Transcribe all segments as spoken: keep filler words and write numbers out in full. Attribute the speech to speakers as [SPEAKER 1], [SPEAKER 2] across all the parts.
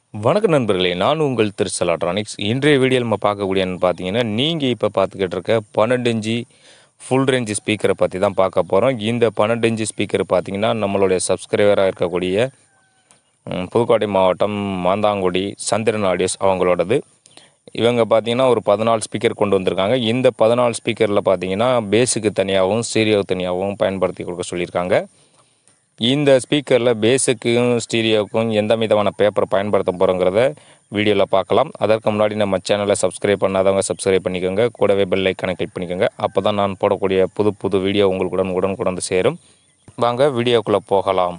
[SPEAKER 1] வணக்கம் நண்பர்களே, நான் உங்கள் Thirus எலக்ட்ரானிக்ஸ். இன்றைய வீடியோவில் நம்ம பார்க்கக்கூடிய என்னன்னு பார்த்தீங்கன்னா, நீங்கள் இப்போ பார்த்துக்கிட்டு இருக்க பன்னெண்டு இன்ச்சு ஃபுல் ரேஞ்ச் ஸ்பீக்கரை பற்றி தான் பார்க்க போகிறோம். இந்த பன்னெண்டு இன்ச்சு ஸ்பீக்கர் பார்த்தீங்கன்னா, நம்மளுடைய சப்ஸ்கிரைபராக இருக்கக்கூடிய ம், புதுக்கோட்டை மாவட்டம் மாந்தாங்குடி சந்திரன் ஆடியோஸ் அவங்களோடது. இவங்க பார்த்தீங்கன்னா ஒரு பதினாலு ஸ்பீக்கர் கொண்டு வந்திருக்காங்க. இந்த பதினாலு ஸ்பீக்கரில் பார்த்தீங்கன்னா பேஸுக்கு தனியாகவும் ஸ்டீரியோ தனியாகவும் பயன்படுத்தி கொடுக்க சொல்லியிருக்காங்க. இந்த ஸ்பீக்கரில் பேஸுக்கும் ஸ்டீரியோவுக்கும் எந்த விதமான பேப்பரை பயன்படுத்த போகிறோங்கிறத வீடியோவில் பார்க்கலாம். அதற்கு முன்னாடி நம்ம சேனலை சப்ஸ்கிரைப் பண்ணாதவங்க சப்ஸ்கிரைப் பண்ணிக்கோங்க. கூடவே பெல் ஐக்கானை கிளிக் பண்ணிக்கோங்க. அப்போ தான் நான் போடக்கூடிய புது புது வீடியோ உங்களுக்கு உடன் உடனுக்குடன் வந்து சேரும். வாங்க வீடியோக்குள்ளே போகலாம்.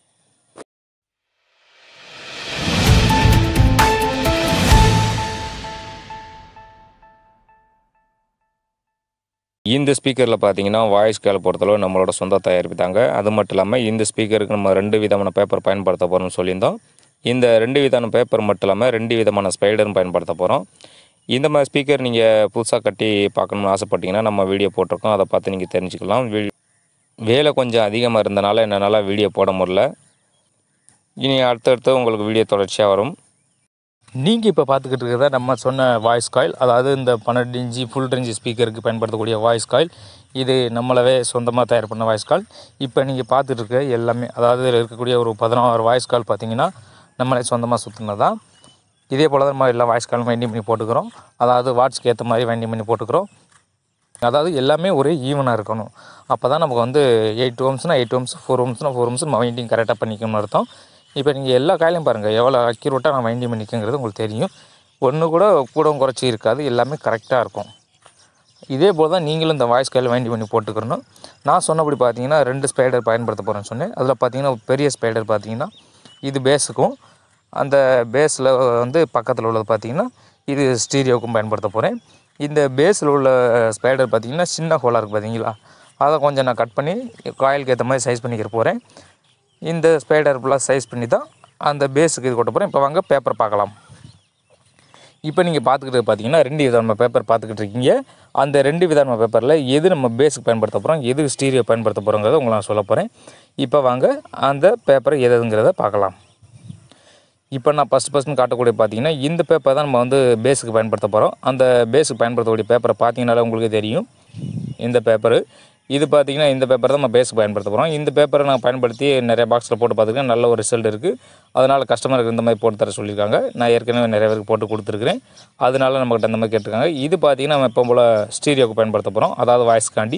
[SPEAKER 1] இந்த ஸ்பீக்கரில் பார்த்தீங்கன்னா வாய்ஸ் கேலை பொறுத்தளவு நம்மளோட சொந்த தயாரிப்பு தாங்க. அது மட்டும் இல்லாமல் இந்த ஸ்பீக்கருக்கு நம்ம ரெண்டு விதமான பேப்பர் பயன்படுத்த போகிறோம்னு சொல்லியிருந்தோம். இந்த ரெண்டு விதமான பேப்பர் மட்டும் இல்லாமல் ரெண்டு விதமான ஸ்பைடரும் பயன்படுத்த போகிறோம். இந்த மாதிரி ஸ்பீக்கர் நீங்கள் புதுசாக கட்டி பார்க்கணுன்னு ஆசைப்பட்டீங்கன்னா நம்ம வீடியோ போட்டிருக்கோம், அதை பார்த்து நீங்கள் தெரிஞ்சுக்கலாம். வீ வேலை கொஞ்சம் அதிகமாக இருந்தனால என்னால் வீடியோ போட முடியல. இனி அடுத்தடுத்து உங்களுக்கு வீடியோ தொடர்ச்சியாக வரும். நீங்கள் இப்போ பார்த்துக்கிட்டு இருக்கிறத நம்ம சொன்ன வாய்ஸ் காயில், அதாவது இந்த பன்னெண்டு இன்ச்சு ஃபுல் ரேஞ்சு ஸ்பீக்கருக்கு பயன்படுத்தக்கூடிய வாய்ஸ் காயில். இது நம்மளவே சொந்தமாக தயார் பண்ண வாய்ஸ் காயில். இப்போ நீங்கள் பார்த்துட்டு இருக்க எல்லாமே, அதாவது இதில் இருக்கக்கூடிய ஒரு பதினாறு வாய்ஸ் கால் பார்த்தீங்கன்னா நம்மளே சொந்தமாக சுற்றினது தான். இதே போல் தான் நம்ம எல்லா வாய்ஸ் காலும் வைண்டிங் பண்ணி போட்டுக்கிறோம். அதாவது வாட்ஸ்க்கு ஏற்ற மாதிரி வைண்டிங் பண்ணி போட்டுக்கிறோம். அதாவது எல்லாமே ஒரே ஈவனாக இருக்கணும். அப்போ தான் நமக்கு வந்து எயிட் ஓம்ஸ்னால் எயிட் ஓம்ஸ், ஃபோர் ஓம்ஸ்னால் ஃபோர் ஓம்ஸ் நம்ம வைண்டிங் கரெக்டாக பண்ணிக்கணும்னு அர்த்தம். இப்போ நீங்கள் எல்லா காயிலையும் பாருங்கள், எவ்வளோ அக்யூரேட்டாக நான் வைண்டிங் பண்ணிக்கங்கிறது உங்களுக்கு தெரியும். ஒன்று கூட கூடவும் குறைச்சி இருக்காது, எல்லாமே கரெக்டாக இருக்கும். இதே போல் தான் நீங்களும் இந்த வாய்ஸ் காயில் வைண்டிங் பண்ணி போட்டுக்கிறணும். நான் சொன்னபடி பார்த்தீங்கன்னா ரெண்டு ஸ்பைடர் பயன்படுத்த போகிறேன்னு சொன்னேன். அதில் பார்த்தீங்கன்னா பெரிய ஸ்பைடர் பார்த்தீங்கன்னா இது பேஸுக்கும், அந்த பேஸில் வந்து பக்கத்தில் உள்ளது பார்த்தீங்கன்னா இது ஸ்டீரியோவுக்கும் பயன்படுத்த போகிறேன். இந்த பேஸில் உள்ள ஸ்பைடர் பார்த்தீங்கன்னா சின்ன ஹோலாக இருக்குது பார்த்தீங்களா, அதை கொஞ்சம் நான் கட் பண்ணி காயிலுக்கு ஏற்ற மாதிரி சைஸ் பண்ணிக்கிற போகிறேன். இந்த ஸ்பைடர் ஃபுல்லாக சைஸ் பண்ணி தான் அந்த பேஸுக்கு இது கொட்ட போகிறேன். இப்போ வாங்க பேப்பர் பார்க்கலாம். இப்போ நீங்கள் பார்த்துக்கிட்டு பார்த்தீங்கன்னா ரெண்டு விதமான பேப்பர் பார்த்துக்கிட்டு இருக்கீங்க. அந்த ரெண்டு விதமான பேப்பரில் எது நம்ம பேஸுக்கு பயன்படுத்த போகிறோம், எது ஸ்டீரியோ பயன்படுத்த போகிறோங்கிறத உங்களை நான் சொல்ல போகிறேன். இப்போ வாங்க அந்த பேப்பரை எதுங்கிறத பார்க்கலாம். இப்போ நான் ஃபஸ்ட் ஃபஸ்ட்டு காட்டக்கூடிய பார்த்தீங்கன்னா இந்த பேப்பர் தான் நம்ம வந்து பேஸுக்கு பயன்படுத்த போகிறோம். அந்த பேஸுக்கு பயன்படுத்தக்கூடிய பேப்பரை பார்த்தீங்கன்னாலே உங்களுக்கு தெரியும். இந்த பேப்பரு இது பார்த்தீங்கன்னா இந்த பேப்பர் தான் நம்ம பேஸுக்கு பயன்படுத்த போகிறோம். இந்த பேப்பரை நான் பயன்படுத்தி நிறைய பாக்ஸில் போட்டு பார்த்துருக்கேன், நல்ல ஒரு ரிசல்ட் இருக்குது. அதனால் கஸ்டமருக்கு இந்த மாதிரி போட்டு தர சொல்லியிருக்காங்க. நான் ஏற்கனவே நிறைய பேருக்கு போட்டு கொடுத்துருக்குறேன், அதனால நம்மகிட்ட இந்த மாதிரி கேட்டிருக்காங்க. இது பார்த்தீங்கன்னா நம்ம எப்போ போல் ஸ்டீரியோவுக்கு பயன்படுத்த போகிறோம், அதாவது வாய்ஸ்க்காண்டி.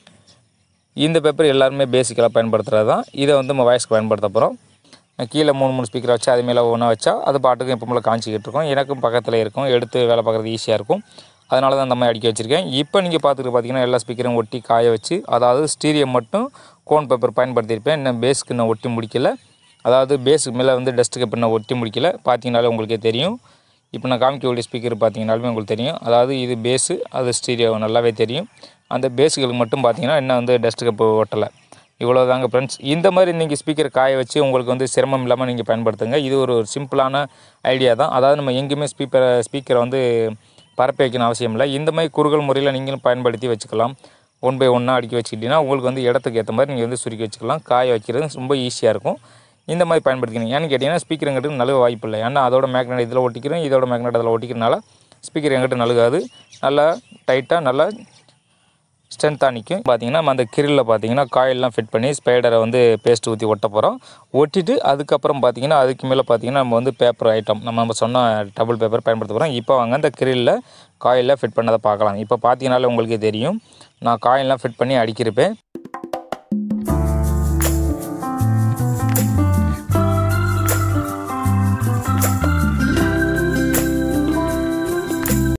[SPEAKER 1] இந்த பேப்பர் எல்லாருமே பேசிக்கலாக பயன்படுத்துகிறது தான். இதை வந்து நம்ம வாய்ஸ்க்கு பயன்படுத்த போகிறோம். கீழே மூணு மூணு ஸ்பீக்கரை வச்சு அது மேலே ஒன்றா வச்சா அது பாட்டுக்கும் எப்போ போல் காமிச்சிக்கிட்டு இருக்கோம். எனக்கும் பக்கத்தில் இருக்கும், எடுத்து வேலை பார்க்குறது ஈஸியாக இருக்கும். அதனால தான் அந்த மாதிரி அடிக்க வச்சுருக்கேன். இப்போ நீங்கள் பார்த்துட்டு பார்த்தீங்கன்னா எல்லா ஸ்பீக்கரும் ஒட்டி காய வச்சு, அதாவது ஸ்டீரியோ மட்டும் கோன் பேப்பர் பயன்படுத்தியிருப்பேன். இன்னும் பேஸுக்கு இன்னும் ஒட்டி முடிக்கலை. அதாவது பேஸுக்கு மேலே வந்து டஸ்ட்டுக்கு இப்போ இன்னும் ஒட்டி முடிக்கலை. பார்த்தீங்கனாலே உங்களுக்கே தெரியும். இப்போ நான் காமிக்கக்கூடிய ஸ்பீக்கர் பார்த்தீங்கன்னாலுமே உங்களுக்கு தெரியும். அதாவது இது பேஸு, அது ஸ்டீரியோ நல்லாவே தெரியும். அந்த பேஸுகளுக்கு மட்டும் பார்த்தீங்கன்னா இன்னும் வந்து டஸ்ட்டு கப்பு ஒட்டலை. இவ்வளோ தாங்க ஃப்ரெண்ட்ஸ். இந்த மாதிரி நீங்கள் ஸ்பீக்கர் காய வச்சு உங்களுக்கு வந்து சிரமம் இல்லாமல் நீங்கள் பயன்படுத்துங்க. இது ஒரு சிம்பிளான ஐடியா தான். அதாவது நம்ம எங்கேயுமே ஸ்பீக்கரை ஸ்பீக்கரை வந்து பரப்பி வைக்கணும் அவசியம் இல்லை. இந்த மாதிரி குறுகல் முறையில் நீங்களும் பயன்படுத்தி வச்சுக்கலாம். ஒன் பை ஒன்னாக அடுக்கி வச்சுக்கிட்டிங்கன்னா உங்களுக்கு வந்து இடத்துக்கு ஏற்ற மாதிரி நீங்கள் வந்து சுருக்கி வச்சுக்கலாம். காய வைக்கிறது ரொம்ப ஈஸியாக இருக்கும். இந்த மாதிரி பயன்படுத்திக்கணும். ஏன்னு கேட்டிங்கன்னா ஸ்பீக்கர் எங்கிட்ட நழுவ வாய்ப்பு இல்லை. ஏன்னா அதோட மேக்னெட் இதில் ஒட்டிக்கிறேன், இதோட மேக்னெட் அதில் ஒட்டிக்கிறனால ஸ்பீக்கர் எங்கிட்ட நழுகாது. நல்லா டைட்டாக நல்லா ஸ்ட்ரென்த்தாக நிற்கும். பார்த்தீங்கன்னா நம்ம அந்த கிரில்லில் பார்த்தீங்கன்னா காயிலெலாம் ஃபிட் பண்ணி ஸ்பைடரை வந்து பேஸ்ட் ஊற்றி ஒட்ட போகிறோம். ஒட்டிட்டு அதுக்கப்புறம் பார்த்தீங்கன்னா அதுக்கு மேலே பார்த்தீங்கன்னா நம்ம வந்து பேப்பர் ஐட்டம் நம்ம நம்ம சொன்ன டபுள் பேப்பர் பயன்படுத்த போகிறோம். இப்போ வாங்க அந்த கிரில்லில் காயிலில் ஃபிட் பண்ணதை பார்க்கலாம். இப்போ பார்த்தீங்கன்னாலே உங்களுக்கே தெரியும், நான் காயிலெலாம் ஃபிட் பண்ணி அடிக்கிறப்பேன்.